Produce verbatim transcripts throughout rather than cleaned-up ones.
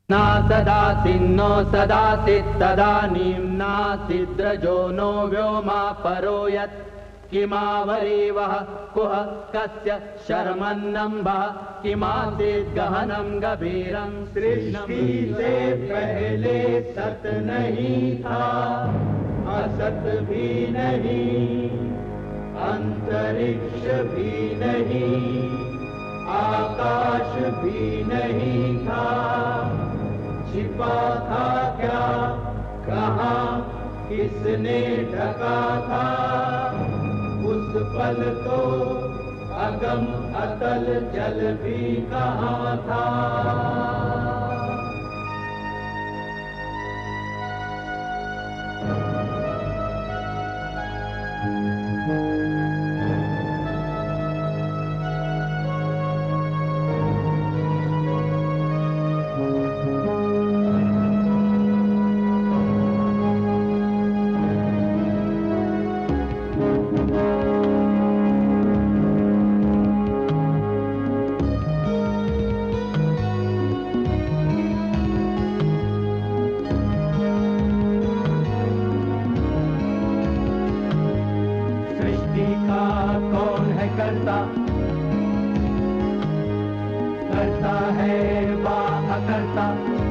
ना सदासिन्नो सदासित् तदानीं नासिद्रजो नो व्योमा परो यत् किमावरीवः कुह कस्य शर्मन्नम्भः किमासीत् गहनं गभीरं। सृष्टि से पहले सत नहीं था, असत भी नहीं, अंतरिक्ष भी नहीं, आकाश भी नहीं था। छिपा था क्या, कहाँ, किसने ढका था? उस पल तो अगम अतल जल भी कहाँ था। करता है वाह करता,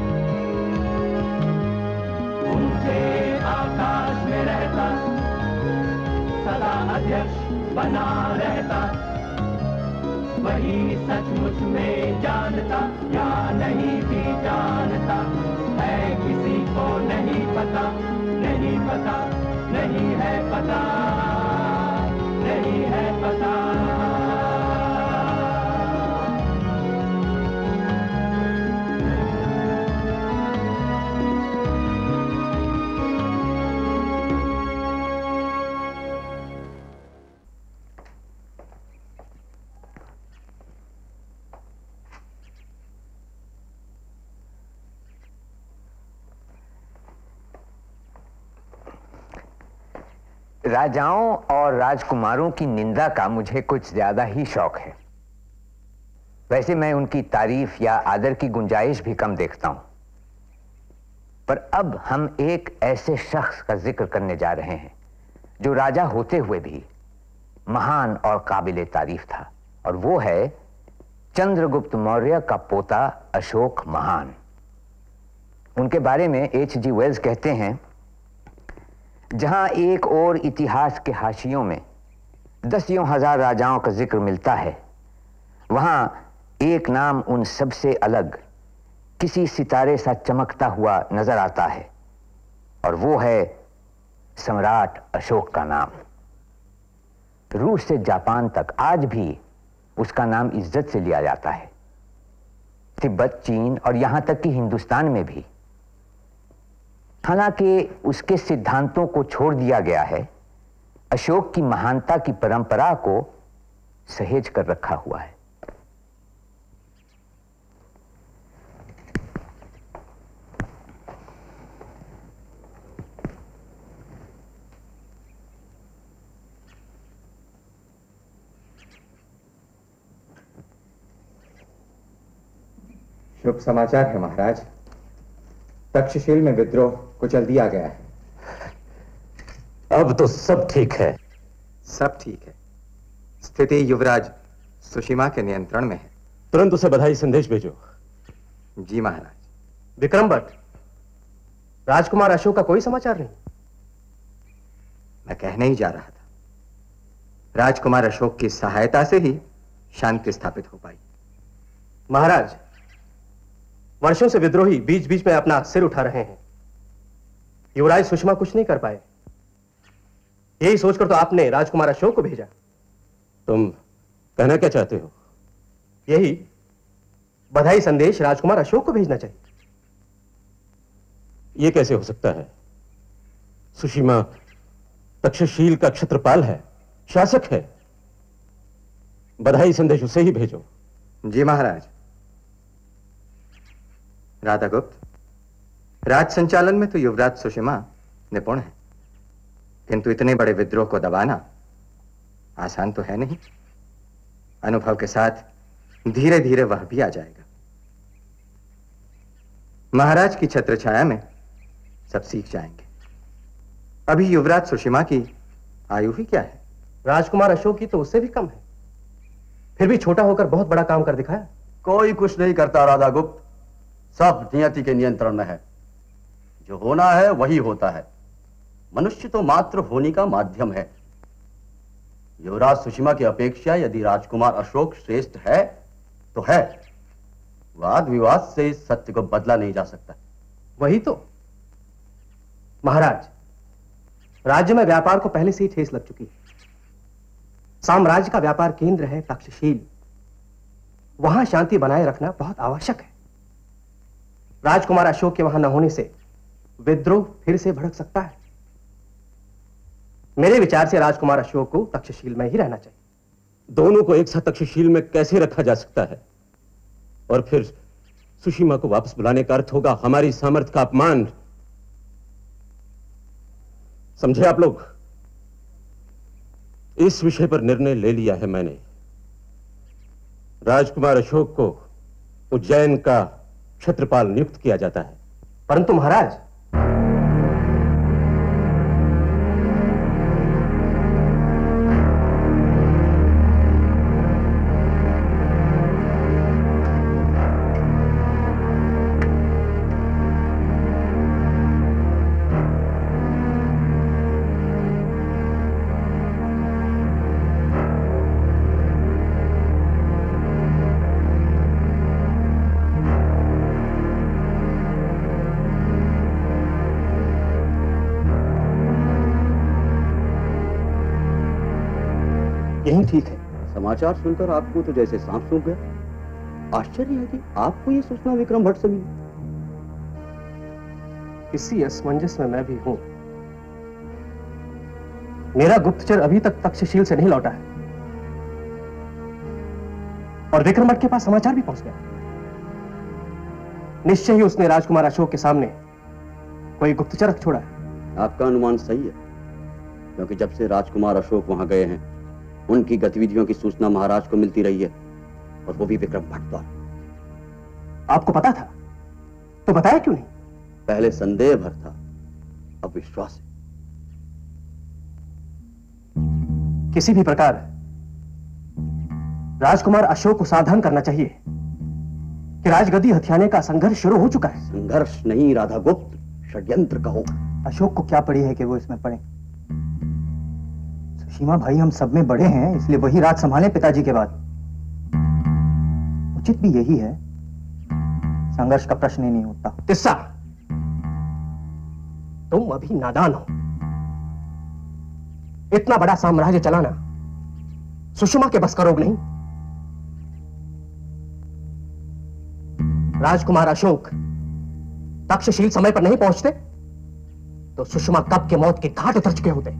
ऊंचे आकाश में रहता, सदा अध्यक्ष बना रहता। वही सचमुच में जानता या नहीं भी जानता है, किसी को नहीं पता, नहीं पता, नहीं है पता, नहीं है पता। राजाओं और राजकुमारों की निंदा का मुझे कुछ ज्यादा ही शौक है। वैसे मैं उनकी तारीफ या आदर की गुंजाइश भी कम देखता हूं, पर अब हम एक ऐसे शख्स का जिक्र करने जा रहे हैं जो राजा होते हुए भी महान और काबिले तारीफ था, और वो है चंद्रगुप्त मौर्य का पोता अशोक महान। उनके बारे में एच जी वेल्स कहते हैं, जहां एक और इतिहास के हाशियों में दसियों हजार राजाओं का जिक्र मिलता है, वहां एक नाम उन सबसे अलग किसी सितारे सा चमकता हुआ नजर आता है, और वो है सम्राट अशोक का नाम। रूस से जापान तक आज भी उसका नाम इज्जत से लिया जाता है। तिब्बत, चीन और यहां तक कि हिंदुस्तान में भी। हालांकि उसके सिद्धांतों को छोड़ दिया गया है, अशोक की महानता की परंपरा को सहेज कर रखा हुआ है। शुभ समाचार है महाराज, तक्षशिला में विद्रोह कुचल दिया गया है। अब तो सब ठीक है। सब ठीक है। स्थिति युवराज सुषिमा के नियंत्रण में है। तुरंत उसे बधाई संदेश भेजो। जी महाराज। विक्रम भट्ट, राजकुमार अशोक का कोई समाचार नहीं? मैं कहने ही जा रहा था, राजकुमार अशोक की सहायता से ही शांति स्थापित हो पाई। महाराज, वर्षों से विद्रोही बीच बीच में अपना सिर उठा रहे हैं, युवराज सुषमा कुछ नहीं कर पाए। यही सोचकर तो आपने राजकुमार अशोक को भेजा। तुम कहना क्या चाहते हो? यही बधाई संदेश राजकुमार अशोक को भेजना चाहिए। यह कैसे हो सकता है? सुषिमा तक्षशिला का क्षत्रपाल है, शासक है। बधाई संदेश उसे ही भेजो। जी महाराज। राधा गुप्त, राज संचालन में तो युवराज सुषिमा निपुण है, किंतु इतने बड़े विद्रोह को दबाना आसान तो है नहीं। अनुभव के साथ धीरे धीरे वह भी आ जाएगा। महाराज की छत्र छाया में सब सीख जाएंगे। अभी युवराज सुषिमा की आयु ही क्या है? राजकुमार अशोक की तो उससे भी कम है, फिर भी छोटा होकर बहुत बड़ा काम कर दिखाया। कोई कुछ नहीं करता राधा गुप्त, सब नियति के नियंत्रण में है। जो होना है वही होता है। मनुष्य तो मात्र होने का माध्यम है। युवराज सुषिमा की अपेक्षा यदि राजकुमार अशोक श्रेष्ठ है तो है। वाद विवाद से इस सत्य को बदला नहीं जा सकता। वही तो महाराज, राज्य में व्यापार को पहले से ही ठेस लग चुकी है। साम्राज्य का व्यापार केंद्र है तक्षशील, वहां शांति बनाए रखना बहुत आवश्यक है। राजकुमार अशोक के वहां न होने से विद्रोह फिर से भड़क सकता है। मेरे विचार से राजकुमार अशोक को तक्षशील में ही रहना चाहिए। दोनों को एक साथ तक्षशील में कैसे रखा जा सकता है? और फिर सुषिमा को वापस बुलाने का अर्थ होगा हमारी सामर्थ्य का अपमान। समझे आप लोग? इस विषय पर निर्णय ले लिया है मैंने। राजकुमार अशोक को उज्जैन का क्षेत्रपाल नियुक्त किया जाता है। परंतु महाराज, यही ठीक है। समाचार सुनकर आपको तो जैसे सांप सूंघ गया। आश्चर्य है कि आपको यह सूचना विक्रम भट्ट से मिली। इसी असमंजस में मैं भी हूं। मेरा गुप्तचर अभी तक तक्षशील से नहीं लौटा है और विक्रम भट्ट के पास समाचार भी पहुंच गया। निश्चय ही उसने राजकुमार अशोक के सामने कोई गुप्तचर रख छोड़ा है। आपका अनुमान सही है, क्योंकि जब से राजकुमार अशोक वहां गए हैं उनकी गतिविधियों की सूचना महाराज को मिलती रही है, और वो भी विक्रम भट्ट द्वारा। आपको पता था तो बताया क्यों नहीं? पहले संदेह भर था, अब विश्वास है। किसी भी प्रकार राजकुमार अशोक को सावधान करना चाहिए कि राजगद्दी हथियाने का संघर्ष शुरू हो चुका है। संघर्ष नहीं राधा गुप्त, षड्यंत्र कहो। अशोक को क्या पड़ी है कि वो इसमें पड़े? सुषिमा भाई हम सब में बड़े हैं, इसलिए वही राज संभालें पिताजी के बाद। उचित भी यही है, संघर्ष का प्रश्न ही नहीं उठता। तिस्सा, तुम अभी नादान हो। इतना बड़ा साम्राज्य चलाना सुषिमा के बस का रोग नहीं। राजकुमार अशोक तक्षशील समय पर नहीं पहुंचते तो सुषिमा कब के मौत के घाट उतर चुके होते।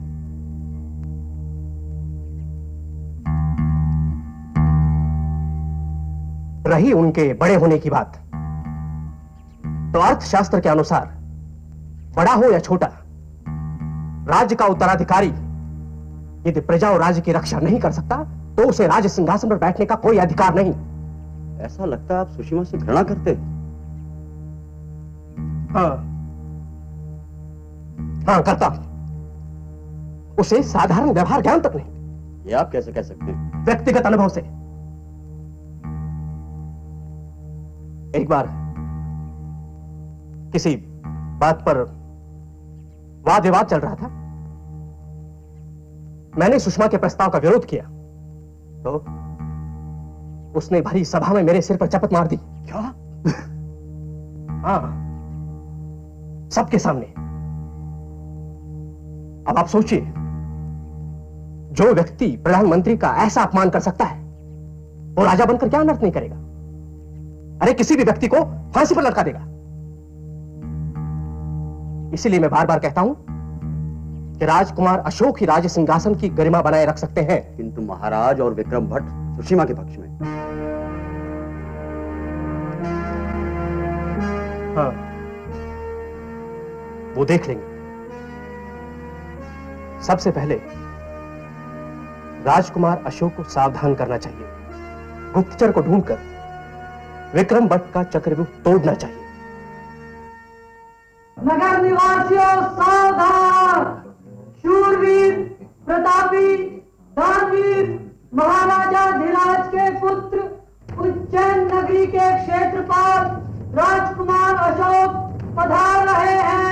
रही उनके बड़े होने की बात, तो अर्थशास्त्र के अनुसार बड़ा हो या छोटा, राज्य का उत्तराधिकारी यदि प्रजा और राज्य की रक्षा नहीं कर सकता तो उसे राज सिंहासन पर बैठने का कोई अधिकार नहीं। ऐसा लगता है आप सुषिमा से घृणा करते। हाँ हाँ करता। उसे साधारण व्यवहार ज्ञान तक नहीं। ये आप कैसे कह सकते हैं? व्यक्तिगत अनुभव से। एक बार किसी बात पर वाद विवाद चल रहा था। मैंने सुषमा के प्रस्ताव का विरोध किया तो उसने भरी सभा में मेरे सिर पर चपत मार दी। क्या? हाँ, सबके सामने। अब आप सोचिए, जो व्यक्ति प्रधानमंत्री का ऐसा अपमान कर सकता है वो राजा बनकर क्या अनर्थ नहीं करेगा? अरे किसी भी व्यक्ति को फांसी पर लटका देगा। इसीलिए मैं बार बार कहता हूं कि राजकुमार अशोक ही राज सिंहासन की गरिमा बनाए रख सकते हैं। किंतु महाराज और विक्रम भट्ट सुषिमा के पक्ष में। हाँ, वो देख लेंगे। सबसे पहले राजकुमार अशोक को सावधान करना चाहिए। गुप्तचर को ढूंढकर विक्रम भट्ट का चक्रव्यूह तोड़ना चाहिए। नगर निवासियों सावधान! शूरवीर, प्रतापी, दानवीर महाराजा धीराज के पुत्र, उज्जैन नगरी के क्षेत्रपाल राजकुमार अशोक पधार रहे हैं।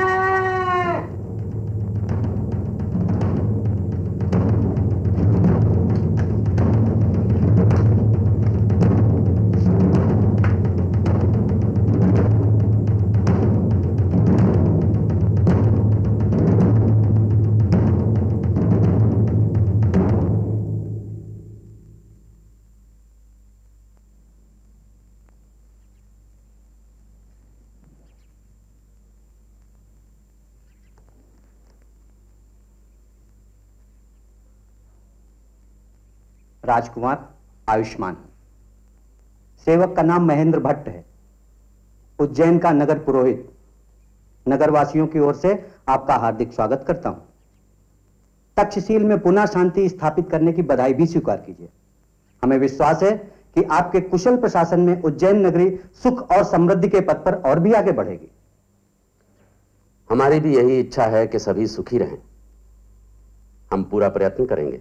राजकुमार आयुष्मान। सेवक का नाम महेंद्र भट्ट है, उज्जैन का नगर पुरोहित। नगरवासियों की ओर से आपका हार्दिक स्वागत करता हूं। तक्षशिला में पुनः शांति स्थापित करने की बधाई भी स्वीकार कीजिए। हमें विश्वास है कि आपके कुशल प्रशासन में उज्जैन नगरी सुख और समृद्धि के पथ पर और भी आगे बढ़ेगी। हमारी भी यही इच्छा है कि सभी सुखी रहें। हम पूरा प्रयत्न करेंगे।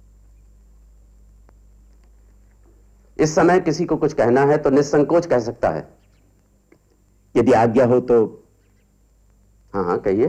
इस समय किसी को कुछ कहना है तो निसंकोच कह सकता है। यदि आज्ञा हो तो। हाँ हाँ कहिए।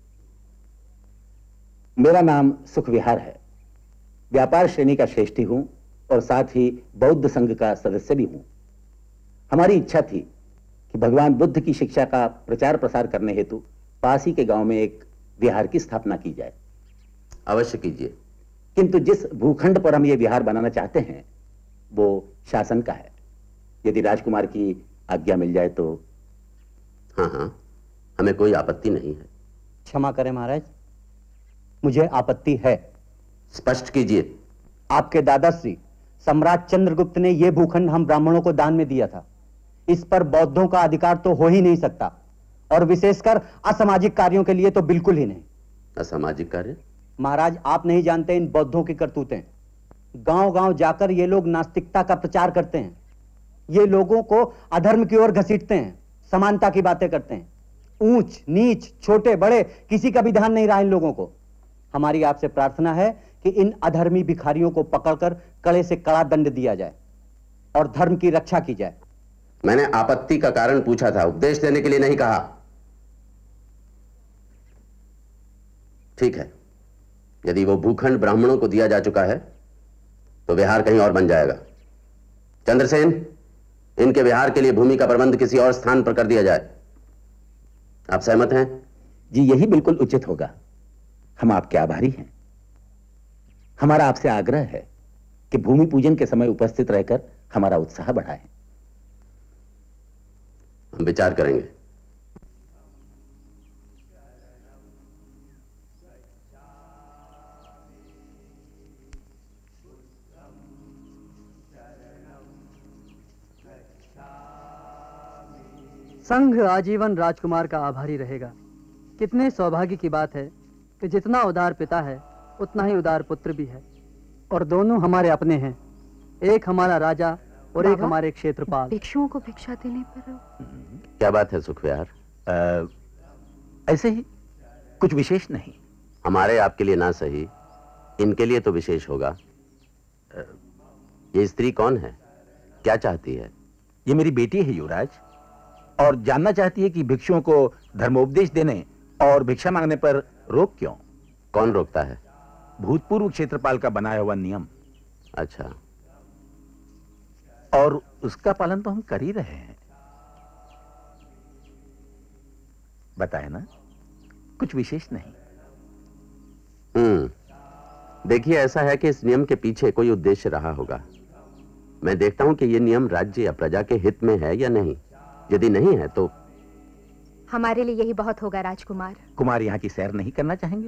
मेरा नाम सुखविहार है, व्यापार श्रेणी का श्रेष्ठी हूं और साथ ही बौद्ध संघ का सदस्य भी हूं। हमारी इच्छा थी कि भगवान बुद्ध की शिक्षा का प्रचार प्रसार करने हेतु पास ही के गांव में एक विहार की स्थापना की जाए। अवश्य कीजिए। किंतु जिस भूखंड पर हम ये विहार बनाना चाहते हैं वो शासन का है। यदि राजकुमार की आज्ञा मिल जाए तो। हाँ हाँ, हमें कोई आपत्ति नहीं है। क्षमा करें महाराज, मुझे आपत्ति है। स्पष्ट कीजिए। आपके दादाश्री सम्राट चंद्रगुप्त ने यह भूखंड हम ब्राह्मणों को दान में दिया था। इस पर बौद्धों का अधिकार तो हो ही नहीं सकता, और विशेषकर असामाजिक कार्यों के लिए तो बिल्कुल ही नहीं। असामाजिक कार्य? महाराज, आप नहीं जानते इन बौद्धों की करतूतें। गांव गांव जाकर ये लोग नास्तिकता का प्रचार करते हैं। ये लोगों को अधर्म की ओर घसीटते हैं, समानता की बातें करते हैं। ऊंच नीच, छोटे बड़े, किसी का भी ध्यान नहीं रहा इन लोगों को। हमारी आपसे प्रार्थना है कि इन अधर्मी भिखारियों को पकड़कर कड़े से कड़ा दंड दिया जाए और धर्म की रक्षा की जाए। मैंने आपत्ति का कारण पूछा था, उपदेश देने के लिए नहीं कहा। ठीक है, यदि वो भूखंड ब्राह्मणों को दिया जा चुका है तो विहार कहीं और बन जाएगा। चंद्रसेन, इनके विहार के लिए भूमि का प्रबंध किसी और स्थान पर कर दिया जाए। आप सहमत हैं? जी, यही बिल्कुल उचित होगा। हम आपके आभारी हैं। हमारा आपसे आग्रह है कि भूमि पूजन के समय उपस्थित रहकर हमारा उत्साह बढ़ाएं। हम विचार करेंगे। संघ आजीवन राजकुमार का आभारी रहेगा। कितने सौभाग्य की बात है कि जितना उदार पिता है उतना ही उदार पुत्र भी है, और दोनों हमारे अपने हैं। एक हमारा राजा और एक हमारे क्षेत्रपाल। भिक्षुओं को भिक्षा देने पर क्या बात है सुखविहार? ऐसे ही, कुछ विशेष नहीं। हमारे आपके लिए ना सही, इनके लिए तो विशेष होगा। ये स्त्री कौन है, क्या चाहती है? ये मेरी बेटी है युवराज, और जानना चाहती है कि भिक्षुओं को धर्मोपदेश देने और भिक्षा मांगने पर रोक क्यों? कौन रोकता है? भूतपूर्व क्षेत्रपाल का बनाया हुआ नियम। अच्छा। और उसका पालन तो हम कर ही रहे हैं। बताए ना, कुछ विशेष नहीं। हम्म, देखिए, ऐसा है कि इस नियम के पीछे कोई उद्देश्य रहा होगा। मैं देखता हूं कि यह नियम राज्य या प्रजा के हित में है या नहीं। यदि नहीं है तो हमारे लिए यही बहुत होगा। राजकुमार कुमार यहाँ की सैर नहीं करना चाहेंगे?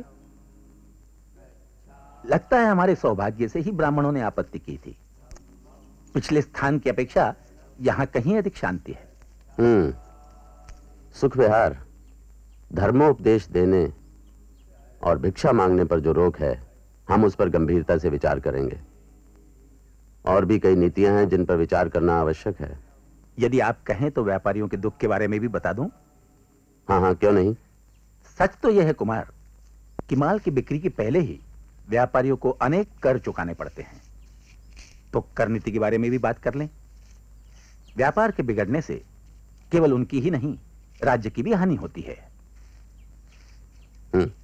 लगता है हमारे सौभाग्य से ही ब्राह्मणों ने आपत्ति की थी। पिछले स्थान की अपेक्षा यहाँ कहीं अधिक शांति है। हम्म, सुखविहार, धर्मोपदेश देने और भिक्षा मांगने पर जो रोक है, हम उस पर गंभीरता से विचार करेंगे। और भी कई नीतियां हैं जिन पर विचार करना आवश्यक है। यदि आप कहें तो व्यापारियों के दुख के बारे में भी बता दूं? हाँ हाँ, क्यों नहीं। सच तो यह है कुमार कि माल की बिक्री के पहले ही व्यापारियों को अनेक कर चुकाने पड़ते हैं। तो कर नीति के बारे में भी बात कर लें। व्यापार के बिगड़ने से केवल उनकी ही नहीं, राज्य की भी हानि होती है। हम्म।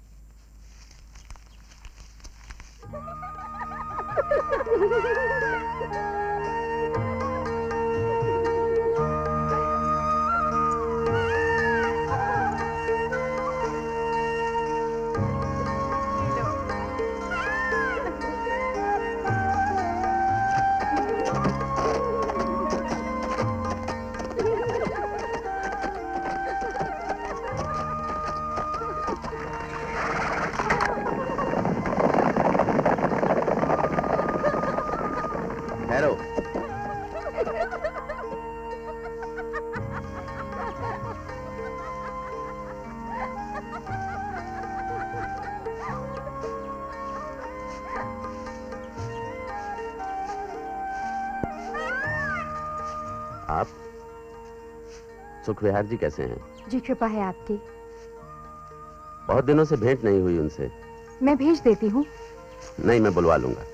आप सुख विहार जी कैसे हैं? जी कृपा है आपकी। बहुत दिनों से भेंट नहीं हुई उनसे। मैं भेज देती हूँ। नहीं, मैं बुलवा लूंगा।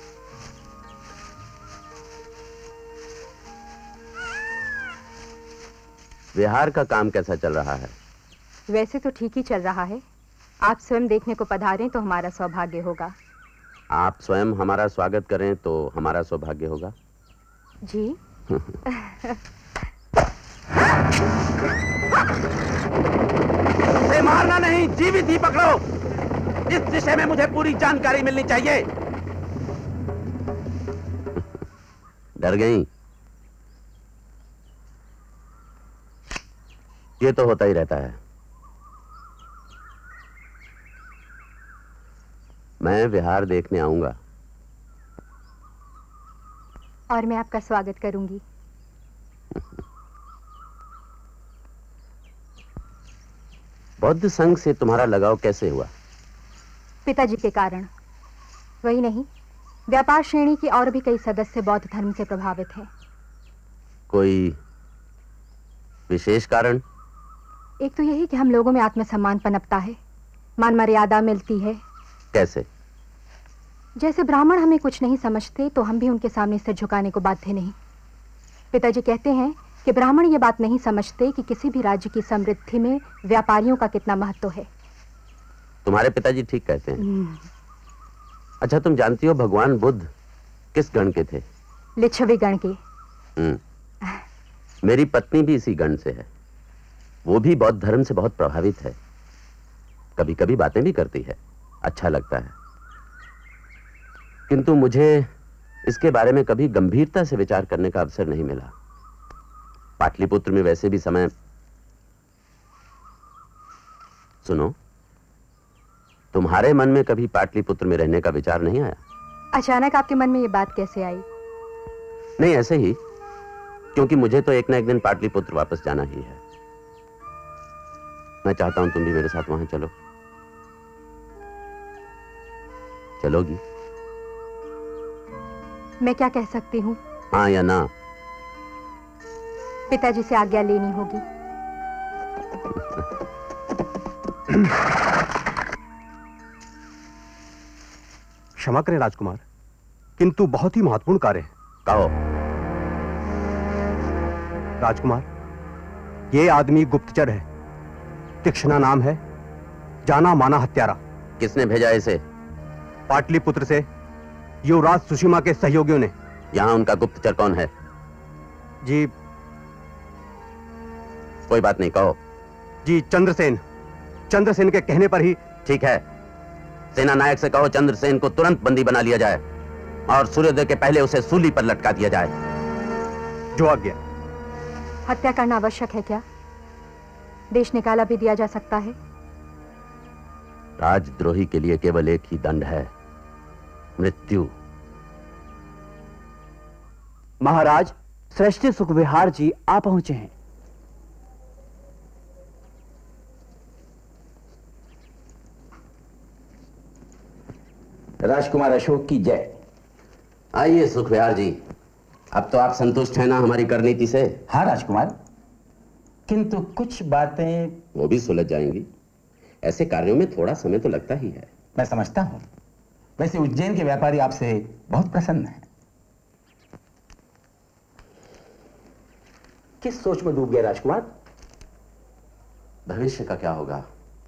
विहार का काम कैसा चल रहा है? वैसे तो ठीक ही चल रहा है। आप स्वयं देखने को पधारें तो हमारा सौभाग्य होगा। आप स्वयं हमारा स्वागत करें तो हमारा सौभाग्य होगा। जी। उसे मारना नहीं, जीवित ही पकड़ो। इस विषय में मुझे पूरी जानकारी मिलनी चाहिए। डर गई? ये तो होता ही रहता है। मैं विहार देखने आऊंगा। और मैं आपका स्वागत करूंगी। बौद्ध संघ से तुम्हारा लगाव कैसे हुआ? पिताजी के कारण। वही नहीं, व्यापार श्रेणी के और भी कई सदस्य बौद्ध धर्म से प्रभावित हैं। कोई विशेष कारण? एक तो यही कि हम लोगों में आत्मसम्मान पनपता है, मान मर्यादा मिलती है। कैसे? जैसे ब्राह्मण हमें कुछ नहीं समझते तो हम भी उनके सामने सिर झुकाने को बाध्य नहीं। पिताजी कहते हैं कि ब्राह्मण ये बात नहीं समझते कि किसी भी राज्य की समृद्धि में व्यापारियों का कितना महत्व है। तुम्हारे पिताजी ठीक कहते हैं। अच्छा, तुम जानती हो भगवान बुद्ध किस गण के थे? लिच्छवी गण के। हम्म। मेरी पत्नी भी इसी गण से है। वो भी बौद्ध धर्म से बहुत प्रभावित है। कभी कभी बातें भी करती है, अच्छा लगता है। किंतु मुझे इसके बारे में कभी गंभीरता से विचार करने का अवसर नहीं मिला। पाटलिपुत्र में वैसे भी समय। सुनो, तुम्हारे मन में कभी पाटलिपुत्र में रहने का विचार नहीं आया? अचानक आपके मन में ये बात कैसे आई? नहीं, ऐसे ही, क्योंकि मुझे तो एक ना एक दिन पाटलिपुत्र वापस जाना ही है। मैं चाहता हूं तुम भी मेरे साथ वहां चलो। चलोगी? मैं क्या कह सकती हूँ? हाँ या ना? पिताजी से आज्ञा लेनी होगी। क्षमा करें राजकुमार, किंतु बहुत ही महत्वपूर्ण कार्य है। कहो। राजकुमार, ये आदमी गुप्तचर है, तीक्ष्णा नाम है, जाना माना हत्यारा। किसने भेजा इसे? पाटलिपुत्र से युवराज सुषिमा के सहयोगियों ने। यहां उनका गुप्तचर कौन है? जी कोई बात नहीं, कहो। जी चंद्रसेन। चंद्रसेन के कहने पर ही। ठीक है, सेना नायक से कहो चंद्रसेन को तुरंत बंदी बना लिया जाए और सूर्योदय के पहले उसे सूली पर लटका दिया जाए। जो आज्ञा। हत्या करना आवश्यक है क्या? देश निकाला भी दिया जा सकता है। राजद्रोही के लिए केवल एक ही दंड है, मृत्यु। महाराज, श्रेष्ठी सुखविहार जी आ पहुंचे हैं। राजकुमार अशोक की जय। आइए सुखविहार जी, अब तो आप संतुष्ट हैं ना हमारी करनीति से? हाँ राजकुमार, किंतु कुछ बातें। वो भी सुलझ जाएंगी। ऐसे कार्यों में थोड़ा समय तो लगता ही है। मैं समझता हूं। वैसे उज्जैन के व्यापारी आपसे बहुत प्रसन्न हैं। किस सोच में डूब गए राजकुमार? भविष्य का क्या होगा,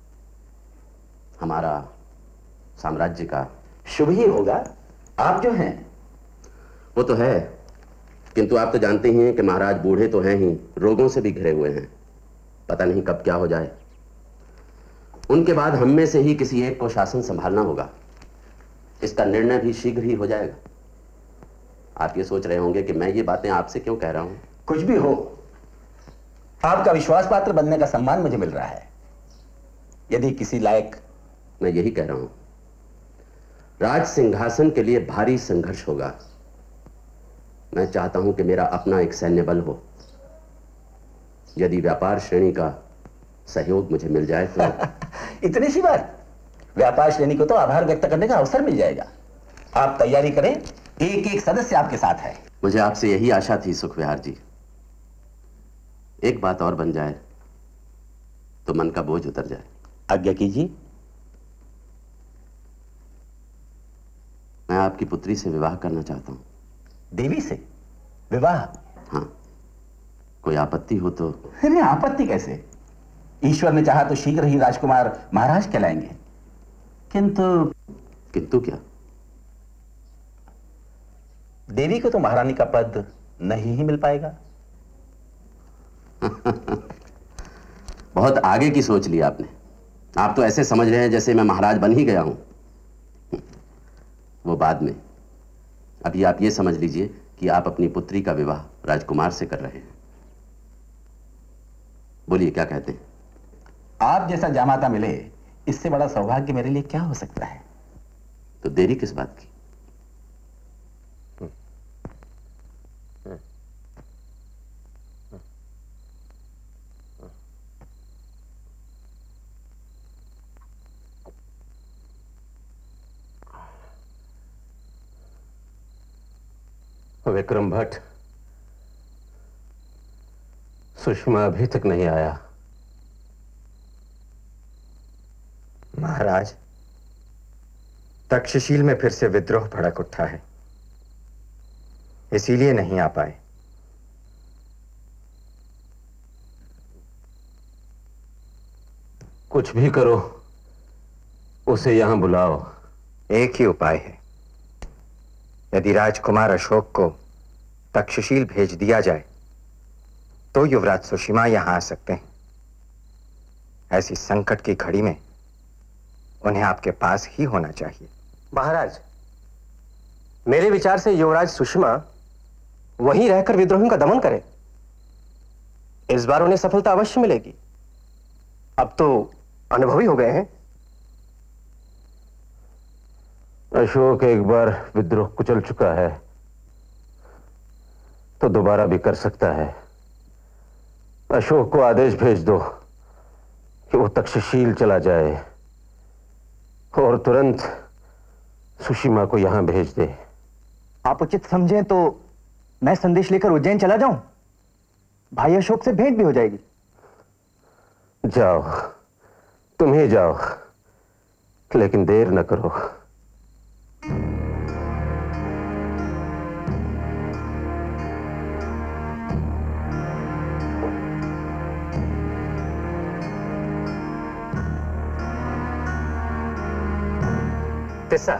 हमारा साम्राज्य का। शुभ ही होगा, आप जो हैं। वो तो है, किंतु आप तो जानते ही हैं कि महाराज बूढ़े तो हैं ही, रोगों से भी घिरे हुए हैं। पता नहीं कब क्या हो जाए। उनके बाद हम में से ही किसी एक को शासन संभालना होगा। इसका निर्णय भी शीघ्र ही हो जाएगा। आप ये सोच रहे होंगे कि मैं ये बातें आपसे क्यों कह रहा हूं। कुछ भी हो, आपका विश्वास पात्र बनने का सम्मान मुझे मिल रहा है। यदि किसी लायक, मैं यही कह रहा हूं, राज सिंहासन के लिए भारी संघर्ष होगा। मैं चाहता हूं कि मेरा अपना एक सैन्य बल हो। यदि व्यापार श्रेणी का सहयोग मुझे मिल जाए तो इतनी सी बात। व्यापार श्रेणी को तो आभार व्यक्त करने का अवसर मिल जाएगा। आप तैयारी करें, एक एक सदस्य आपके साथ है। मुझे आपसे यही आशा थी सुखविहार जी। एक बात और बन जाए तो मन का बोझ उतर जाए। आज्ञा कीजिए। मैं आपकी पुत्री से विवाह करना चाहता हूं। देवी से विवाह? हाँ, कोई आपत्ति हो तो? नहीं, आपत्ति कैसे। ईश्वर ने चाहा तो शीघ्र ही राजकुमार महाराज कहलाएंगे। किंतु किंतु क्या? देवी को तो महारानी का पद नहीं ही मिल पाएगा। बहुत आगे की सोच ली आपने। आप तो ऐसे समझ रहे हैं जैसे मैं महाराज बन ही गया हूं। वो बाद में। अभी आप ये समझ लीजिए कि आप अपनी पुत्री का विवाह राजकुमार से कर रहे हैं। बोलिए, क्या कहते हैं? आप जैसा जामाता मिले, इससे बड़ा सौभाग्य मेरे लिए क्या हो सकता है। तो देरी किस बात की? विक्रम भट्ट, सुषमा अभी तक नहीं आया। महाराज, तक्षशिल में फिर से विद्रोह भड़क उठा है, इसीलिए नहीं आ पाए। कुछ भी करो, उसे यहां बुलाओ। एक ही उपाय है। यदि राजकुमार अशोक को तक्षशिल भेज दिया जाए तो युवराज सुषमा यहां आ सकते हैं। ऐसी संकट की घड़ी में उन्हें आपके पास ही होना चाहिए। महाराज, मेरे विचार से युवराज सुषमा वहीं रहकर विद्रोहियों का दमन करे। इस बार उन्हें सफलता अवश्य मिलेगी। अब तो अनुभवी हो गए हैं। अशोक एक बार विद्रोह कुचल चुका है तो दोबारा भी कर सकता है। अशोक को आदेश भेज दो कि वो तक्षशिल चला जाए और तुरंत सुषमा को यहां भेज दे। आप उचित समझें तो मैं संदेश लेकर उज्जैन चला जाऊं, भाई अशोक से भेंट भी हो जाएगी। जाओ, तुम ही जाओ, लेकिन देर न करो। तिस्सा,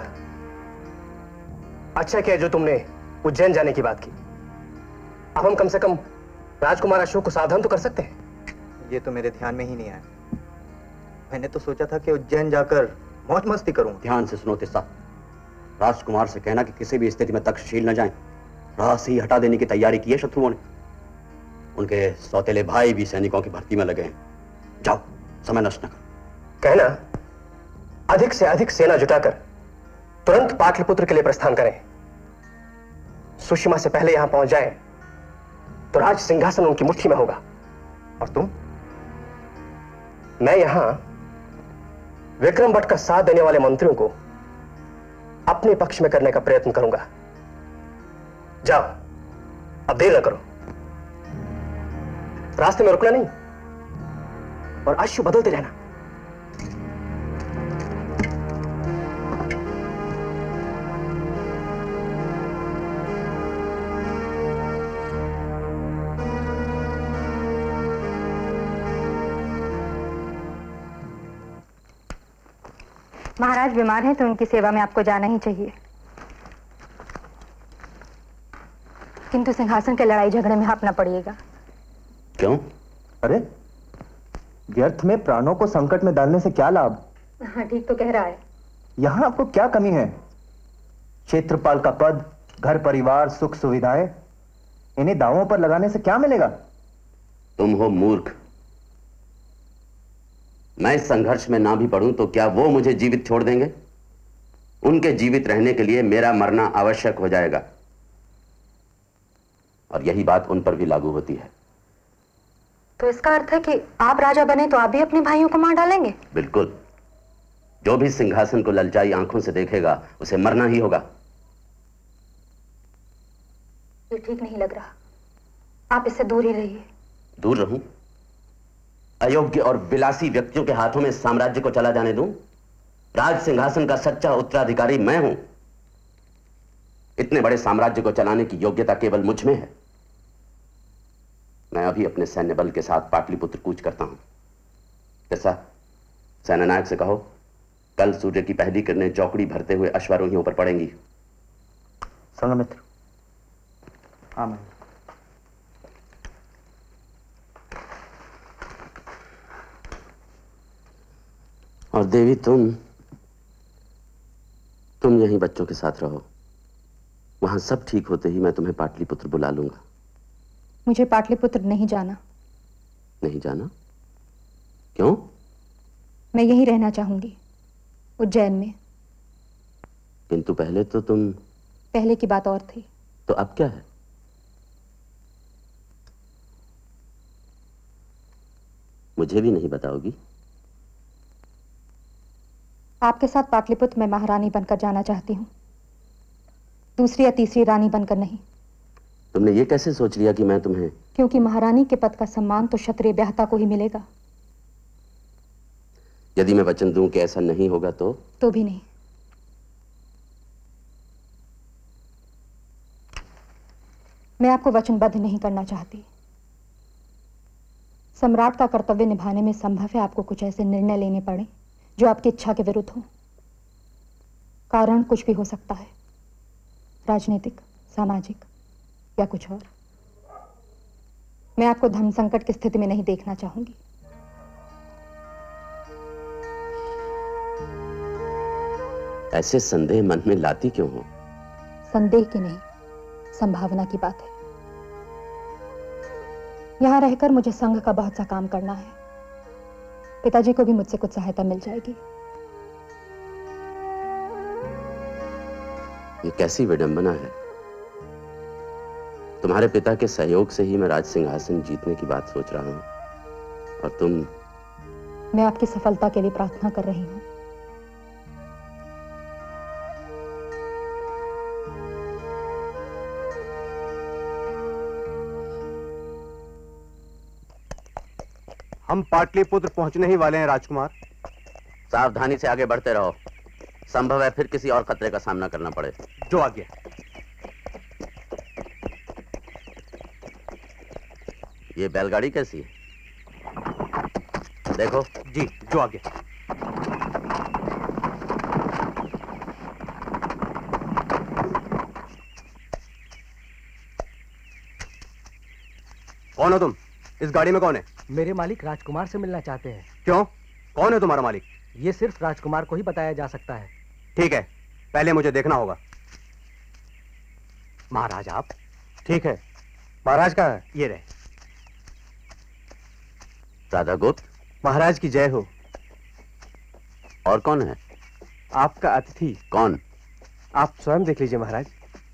अच्छा किया जो तुमने उज्जैन जाने की बात की। अब हम कम से कम राजकुमार अशोक को सावधान तो कर सकते हैं। ये तो मेरे ध्यान में ही नहीं आया। मैंने तो सोचा था कि उज्जैन जाकर मौज मस्ती करूं। ध्यान से सुनो तिस्सा, राजकुमार से कहना कि किसी भी स्थिति में तक्षशिल न जाएं। राह से ही हटा देने की तैयारी की है शत्रुओं ने। उनके सौतेले भाई भी सैनिकों की भर्ती में लगे हैं। जाओ, समय नष्ट न करो। कहना अधिक से अधिक सेना जुटाकर तुरंत पाटलिपुत्र के लिए प्रस्थान करें। सुषमा से पहले यहां पहुंच जाएं तो राज सिंहासन उनकी मुट्ठी में होगा। और तुम? मैं यहां विक्रम भट्ट का साथ देने वाले मंत्रियों को अपने पक्ष में करने का प्रयत्न करूंगा। जाओ, अब देर न करो। रास्ते में रुकना नहीं और अश्व बदलते रहना। महाराज बीमार हैं तो उनकी सेवा में आपको जाना ही चाहिए, किंतु सिंहासन के लड़ाई झगड़े में आप न पड़िएगा। क्यों? अरे व्यर्थ में प्राणों को संकट में डालने से क्या लाभ? हाँ ठीक तो कह रहा है। यहाँ आपको क्या कमी है? क्षेत्रपाल का पद, घर परिवार, सुख सुविधाएं, इन्हें दांवों पर लगाने से क्या मिलेगा? तुम हो मूर्ख। मैं इस संघर्ष में ना भी पड़ूं तो क्या वो मुझे जीवित छोड़ देंगे? उनके जीवित रहने के लिए मेरा मरना आवश्यक हो जाएगा, और यही बात उन पर भी लागू होती है। तो इसका अर्थ है कि आप राजा बने तो आप भी अपने भाइयों को मार डालेंगे? बिल्कुल। जो भी सिंहासन को ललचाई आंखों से देखेगा उसे मरना ही होगा। ये ठीक नहीं लग रहा, आप इससे दूर ही रहिए। दूर रहूं? अयोग्य और विलासी व्यक्तियों के हाथों में साम्राज्य को चला जाने दूं? राज सिंहासन का सच्चा उत्तराधिकारी मैं हूं। इतने बड़े साम्राज्य को चलाने की योग्यता केवल मुझ में है। मैं अभी अपने सैन्य बल के साथ पाटलिपुत्र कूच करता हूं। कैसा? सेनानायक से कहो कल सूर्य की पहली किरणें चौकड़ी भरते हुए अश्वारोहियों पर पड़ेंगी। संघमित्र। हाँ मैं। और देवी तुम तुम यहीं बच्चों के साथ रहो। वहां सब ठीक होते ही मैं तुम्हें पाटलिपुत्र बुला लूंगा। मुझे पाटलिपुत्र नहीं जाना। नहीं जाना? क्यों? मैं यहीं रहना चाहूंगी, उज्जैन में। किंतु पहले तो तुम... पहले की बात और थी। तो अब क्या है? मुझे भी नहीं बताओगी? आपके साथ पाटलिपुत्र में महारानी बनकर जाना चाहती हूँ, दूसरी या तीसरी रानी बनकर नहीं। तुमने ये कैसे सोच लिया कि मैं तुम्हें... क्योंकि महारानी के पद का सम्मान तो क्षत्रिय ब्याहता को ही मिलेगा। यदि मैं वचन दूं कि ऐसा नहीं होगा तो? तो भी नहीं। मैं आपको वचनबद्ध नहीं करना चाहती। सम्राट का कर्तव्य निभाने में संभव है आपको कुछ ऐसे निर्णय लेने पड़े जो आपकी इच्छा के विरुद्ध हो। कारण कुछ भी हो सकता है, राजनीतिक, सामाजिक या कुछ और। मैं आपको धर्म संकट की स्थिति में नहीं देखना चाहूंगी। ऐसे संदेह मन में लाती क्यों हो? संदेह की नहीं, संभावना की बात है। यहां रहकर मुझे संघ का बहुत सा काम करना है। पिताजी को भी मुझसे कुछ सहायता मिल जाएगी। ये कैसी विडंबना है। तुम्हारे पिता के सहयोग से ही मैं राज सिंहासन जीतने की बात सोच रहा हूं, और तुम... मैं आपकी सफलता के लिए प्रार्थना कर रही हूं। हम पाटलिपुत्र पहुंचने ही वाले हैं राजकुमार। सावधानी से आगे बढ़ते रहो, संभव है फिर किसी और खतरे का सामना करना पड़े। जो आज्ञा। ये बैलगाड़ी कैसी है? देखो। जी, जो आज्ञा। कौन हो तुम? इस गाड़ी में कौन है? मेरे मालिक राजकुमार से मिलना चाहते हैं। क्यों? कौन है तुम्हारा मालिक? ये सिर्फ राजकुमार को ही बताया जा सकता है। ठीक है, पहले मुझे देखना होगा। महाराज आप? ठीक है। महाराज कहाँ है? ये रहे। राधा गुप्त। महाराज की जय हो। और कौन है? आपका अतिथि। कौन? आप स्वयं देख लीजिए महाराज।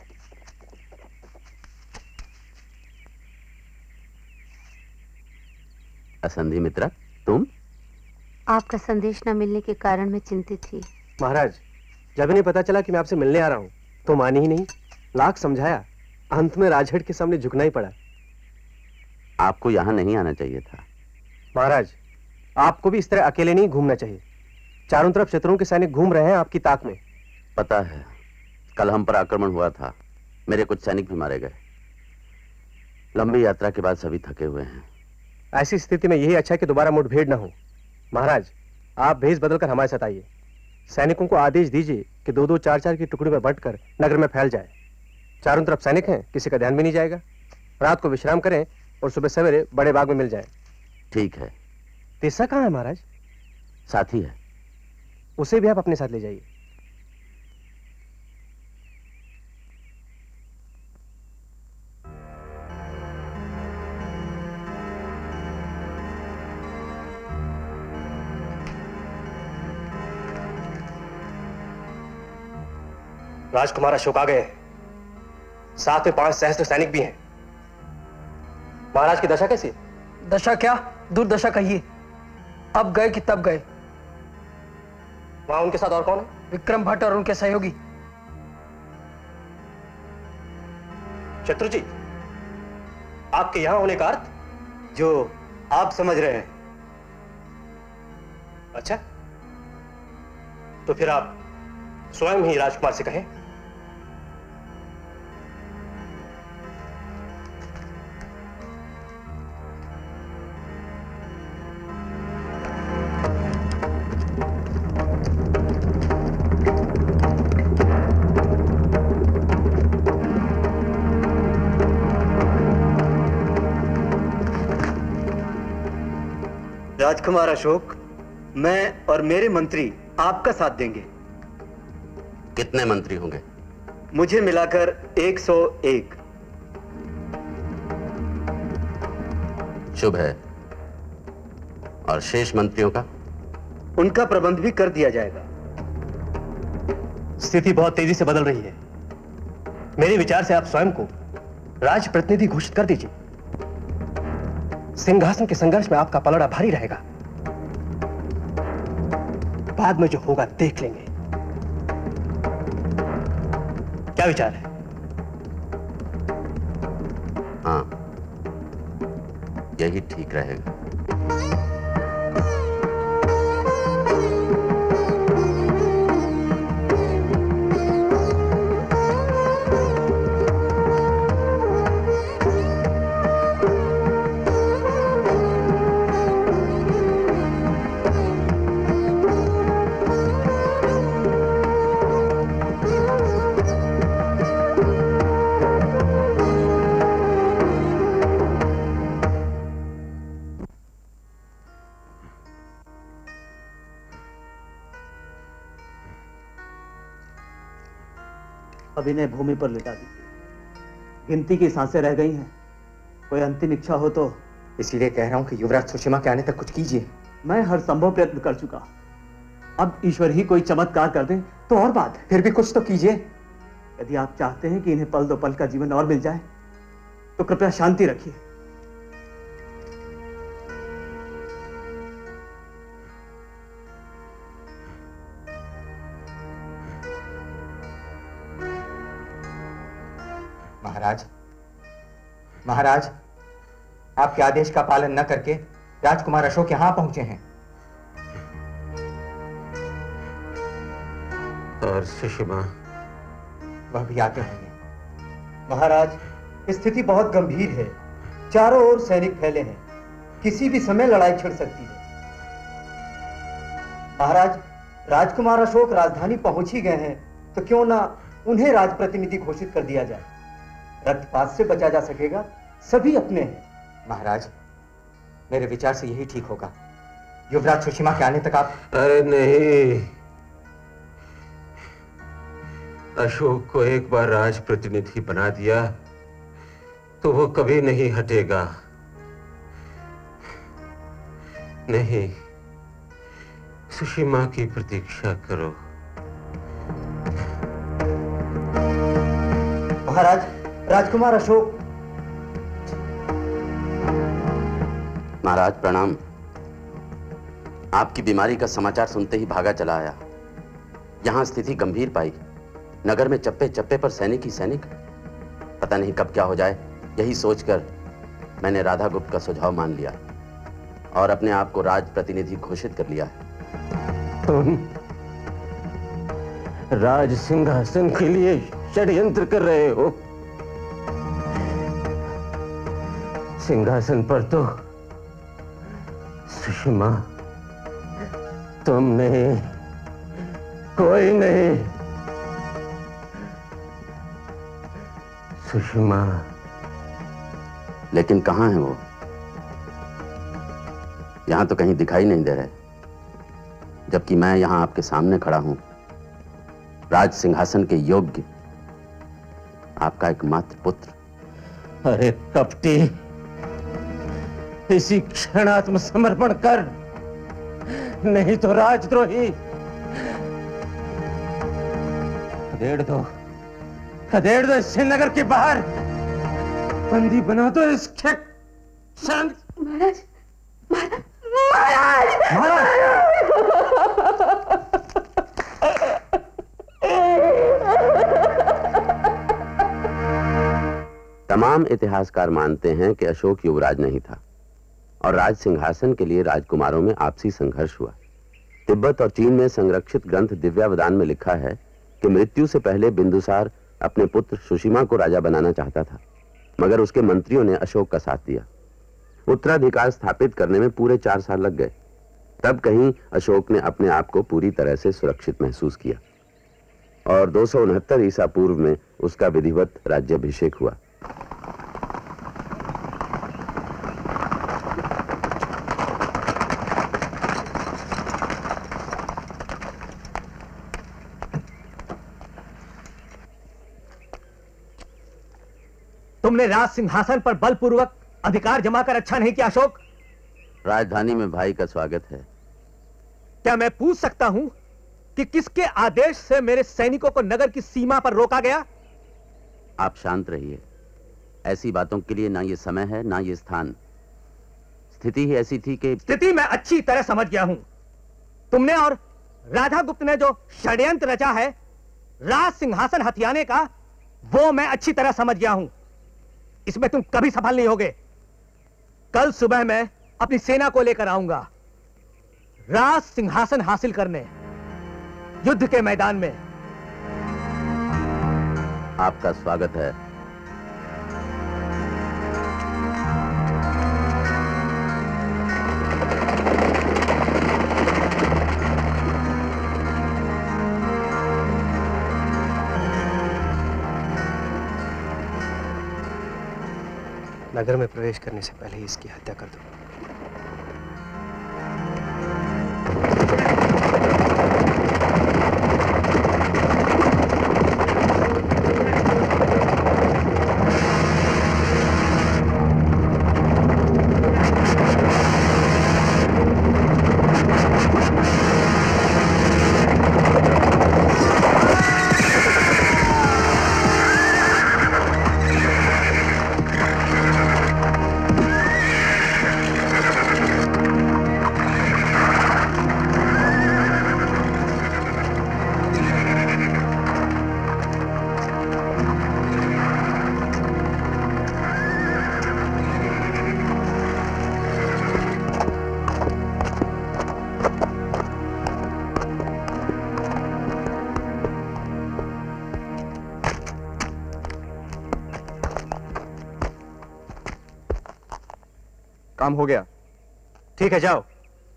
असंधि मित्रा, तुम? आपका संदेश न मिलने के कारण मैं चिंतित थी। महाराज, जब इन्हें पता चला कि मैं आपसे मिलने आ रहा हूं तो मानी ही नहीं। लाख समझाया, अंत में राजहट के सामने झुकना ही पड़ा। आपको यहां नहीं आना चाहिए था। महाराज, आपको भी इस तरह अकेले नहीं घूमना चाहिए। चारों तरफ शत्रुओं के सैनिक घूम रहे हैं आपकी ताक में। पता है, कल हम पर आक्रमण हुआ था, मेरे कुछ सैनिक भी मारे गए। लंबी यात्रा के बाद सभी थके हुए हैं। ऐसी स्थिति में यही अच्छा है कि दोबारा मुठभेड़ न हो। महाराज, आप भेष बदलकर हमारे साथ आइए। सैनिकों को आदेश दीजिए कि दो दो चार चार की टुकड़ी में बंटकर नगर में फैल जाए। चारों तरफ सैनिक हैं, किसी का ध्यान भी नहीं जाएगा। रात को विश्राम करें और सुबह सवेरे बड़े बाग में मिल जाएं। ठीक है। तेसा कहाँ है महाराज? साथी है। उसे भी आप अपने साथ ले जाइए। राजकुमार अशोक आ गए हैं। साथ में पांच सहस्त्र सैनिक भी हैं। महाराज की दशा कैसी? दशा क्या, दुर्दशा कहिए। अब गए कि तब गए। वहां उनके साथ और कौन है? विक्रम भट्ट और उनके सहयोगी। शत्रुजी, आपके यहां होने का अर्थ? जो आप समझ रहे हैं। अच्छा, तो फिर आप स्वयं ही राजकुमार से कहें। राजकुमार अशोक, मैं और मेरे मंत्री आपका साथ देंगे। कितने मंत्री होंगे? मुझे मिलाकर एक सौ एक। शुभ है। और शेष मंत्रियों का? उनका प्रबंध भी कर दिया जाएगा। स्थिति बहुत तेजी से बदल रही है। मेरे विचार से आप स्वयं को राज प्रतिनिधि घोषित कर दीजिए। सिंहासन के संघर्ष में आपका पलड़ा भारी रहेगा। बाद में जो होगा देख लेंगे। क्या विचार है? हाँ, यही ठीक रहेगा। अब इन्हें भूमि पर लिटा दीजिए। गिनती की सांसें रह गई हैं। कोई अंतिम इच्छा हो तो। इसीलिए कह रहा हूं कि युवराज सुषमा के आने तक कुछ कीजिए। मैं हर संभव प्रयत्न कर चुका। अब ईश्वर ही कोई चमत्कार कर दे तो और बात। फिर भी कुछ तो कीजिए। यदि आप चाहते हैं कि इन्हें पल दो पल का जीवन और मिल जाए तो कृपया शांति रखिए। महाराज, महाराज, आपके आदेश का पालन न करके राजकुमार अशोक यहां पहुंचे हैं। और सुषमा? वह भी आते होंगे। महाराज, स्थिति बहुत गंभीर है। चारों ओर सैनिक फैले हैं। किसी भी समय लड़ाई छिड़ सकती है। महाराज, राजकुमार अशोक राजधानी पहुंच ही गए हैं तो क्यों ना उन्हें राजप्रतिनिधि घोषित कर दिया जाए। रक्तपात से बचा जा सकेगा। सभी अपने हैं। महाराज, मेरे विचार से यही ठीक होगा। युवराज सुषमा के आने तक आप। अरे नहीं, अशोक को एक बार राज प्रतिनिधि बना दिया तो वो कभी नहीं हटेगा। नहीं, सुषमा की प्रतीक्षा करो। महाराज, राजकुमार अशोक। महाराज प्रणाम। आपकी बीमारी का समाचार सुनते ही भागा चला आया। यहां स्थिति गंभीर पाई। नगर में चप्पे चप्पे पर सैनिक ही सैनिक। पता नहीं कब क्या हो जाए। यही सोचकर मैंने राधा गुप्त का सुझाव मान लिया और अपने आप को राज प्रतिनिधि घोषित कर लिया है। तुम राज सिंहासन के लिए षड्यंत्र कर रहे हो। सिंहासन पर तो सुषमा, तुम नहीं, कोई नहीं। सुषमा। लेकिन कहां है वो? यहां तो कहीं दिखाई नहीं दे रहे, जबकि मैं यहां आपके सामने खड़ा हूं, राज सिंहासन के योग्य, आपका एकमात्र पुत्र। अरे कपटी, इसी क्षण आत्मसमर्पण कर, नहीं तो राजद्रोही। खदेड़ दो, खदेड़ दो इस नगर के बाहर, बंदी बना दो इसके। महाराज, महाराज, महाराज, तमाम इतिहासकार मानते हैं कि अशोक युवराज नहीं था और राज सिंहासन के लिए राजकुमारों में आपसी संघर्ष हुआ। तिब्बत और चीन में संरक्षित ग्रंथ दिव्यावदान में लिखा है कि मृत्यु से पहले बिंदुसार अपने पुत्र सुषिमा को राजा बनाना चाहता था, मगर उसके मंत्रियों ने अशोक का साथ दिया। उत्तराधिकार स्थापित करने में पूरे चार साल लग गए। तब कहीं अशोक ने अपने आप को पूरी तरह से सुरक्षित महसूस किया और दो सौ उनहत्तर ईसा पूर्व में उसका विधिवत राज्याभिषेक हुआ। तुमने राज सिंहासन पर बलपूर्वक अधिकार जमा कर अच्छा नहीं किया अशोक। राजधानी में भाई का स्वागत है। क्या मैं पूछ सकता हूं कि किसके आदेश से मेरे सैनिकों को नगर की सीमा पर रोका गया? आप शांत रहिए। ऐसी बातों के लिए ना ये समय है ना ये स्थान। स्थिति ही ऐसी थी कि स्थिति मैं अच्छी तरह समझ गया हूं। तुमने और राधागुप्त ने जो षड्यंत्र रचा है राज सिंहासन हथियाने का, वो मैं अच्छी तरह समझ गया हूं। इसमें तुम कभी सफल नहीं होगे। कल सुबह मैं अपनी सेना को लेकर आऊंगा राज सिंहासन हासिल करने, युद्ध के मैदान में। आपका स्वागत है। नगर में प्रवेश करने से पहले ही इसकी हत्या कर दो। काम हो गया। ठीक है, जाओ।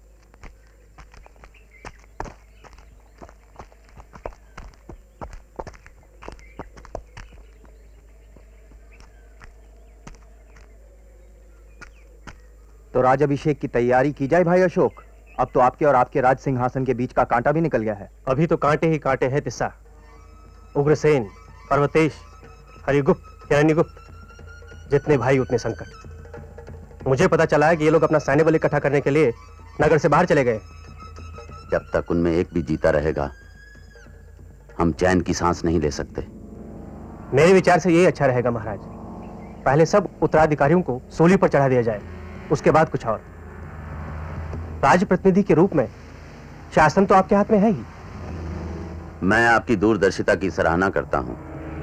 तो राज अभिषेक की तैयारी की जाए भाई अशोक। अब तो आपके और आपके राज सिंहासन के बीच का कांटा भी निकल गया है। अभी तो कांटे ही कांटे हैं तिस्सा। उग्रसेन, पर्वतेश, हरिगुप्त, हिरण्यगुप्त, जितने भाई उतने संकट। मुझे पता चला है कि ये लोग अपना सैन्य बल इकट्ठा करने के लिए नगर से बाहर चले गए। जब तक उनमें एक भी जीता रहेगा हम चैन की सांस नहीं ले सकते। मेरे विचार से यही अच्छा रहेगा महाराज। पहले सब उत्तराधिकारियों को सूली पर चढ़ा दिया जाए, उसके बाद कुछ और। राजप्रतिनिधि के रूप में शासन तो आपके हाथ में है ही। मैं आपकी दूरदर्शिता की सराहना करता हूं।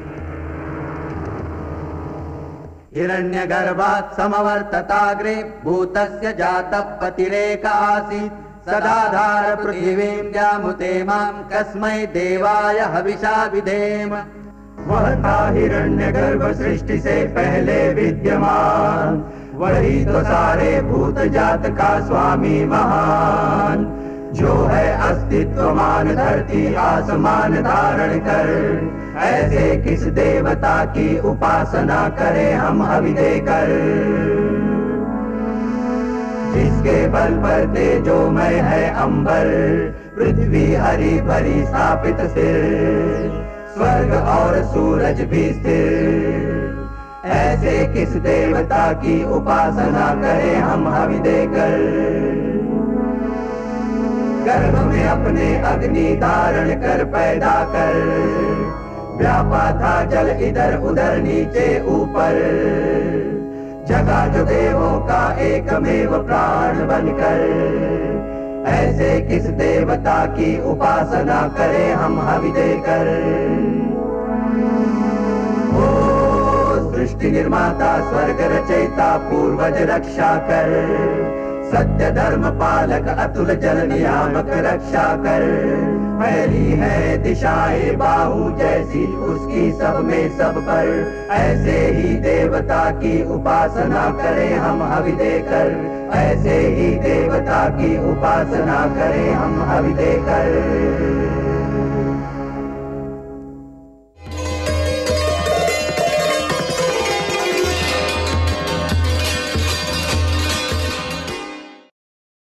हिरण्यगर्भात् समवर्तताग्रे भूतस्य जातः पतिरेक आसीत् सदाधार पृथिवीं जामुते मां कस्मै देवाय हविषा विधेम। वह था हिरण्यगर्भ सृष्टि से पहले विद्यमान, वही तो सारे भूत जात का स्वामी महान। जो है अस्तित्वमान धरती आसमान धारण कर, ऐसे किस देवता की उपासना करें हम हवि देकर। जिसके बल पर तेजोमय है अंबर, पृथ्वी हरी भरी स्थापित स्थिर, स्वर्ग और सूरज भी स्थिर, ऐसे किस देवता की उपासना करें हम हवि देकर। गर्भ में अपने अग्नि धारण कर पैदा कर, व्यापा था जल इधर उधर नीचे ऊपर, जगा जो देवों का एकमेव प्राण बनकर, ऐसे किस देवता की उपासना करें हम हवि देकर। ओ सृष्टि निर्माता स्वर्ग रचयिता पूर्वज रक्षा कर, सत्य धर्म पालक अतुल जल नियामक रक्षा कर, फैली है दिशाएं बाहु जैसी उसकी सब में सब पर, ऐसे ही देवता की उपासना करें हम हवि देकर, ऐसे ही देवता की उपासना करें हम हवि देकर।